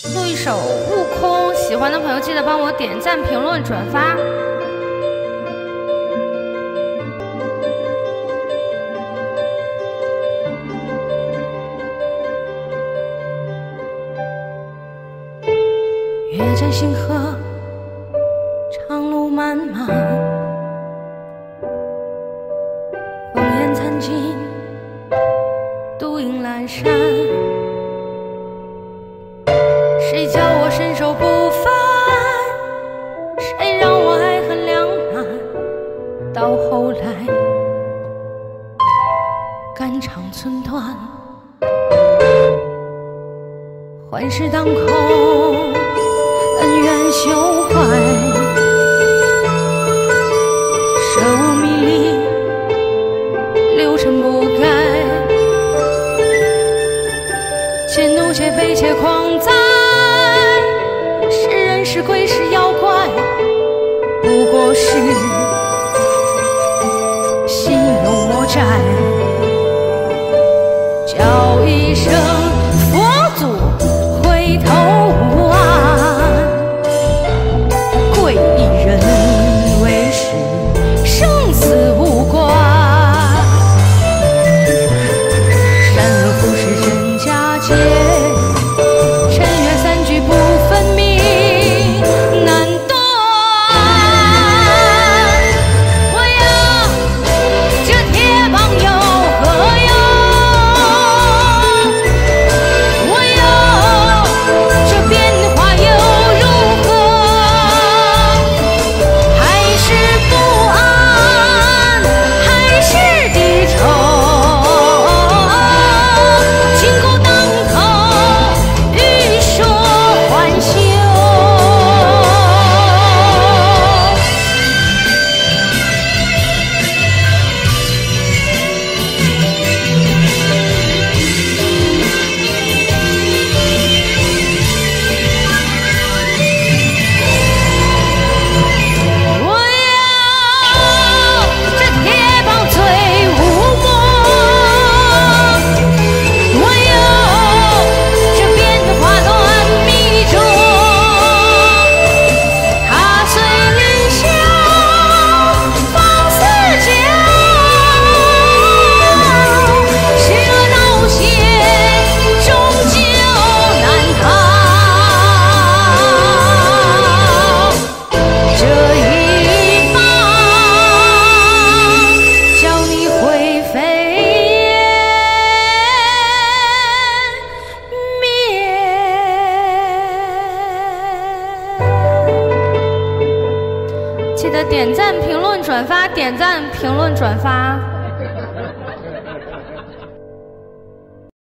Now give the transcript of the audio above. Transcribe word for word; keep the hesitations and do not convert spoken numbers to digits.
录一首《悟空》，喜欢的朋友记得帮我点赞、评论、转发。 月见星河，长路漫漫，烽烟残尽，独影阑珊。谁叫我身手不凡？谁让我爱恨两难？到后来，肝肠寸断，幻世当空，恩怨休怀。舍吾迷离，六尘不改。且怒且悲且狂哉，是人是鬼是妖怪，不过是心有魔债。叫一声佛祖回头望，贵人为师，生死无关。善恶浮世真假界，尘缘三聚不分明，难断。我呀，这铁棒有何用？我呀，这变化又如何？还是不安，还是低愁，金箍当头，欲说还休。我要这铁棒醉无魔，我要这变化乱迷中，踏碎人笑，放肆叫，是恶闹邪，终究难逃。这一棒叫你灰飞烟灭。 记得点赞、评论、转发，点赞、评论、转发。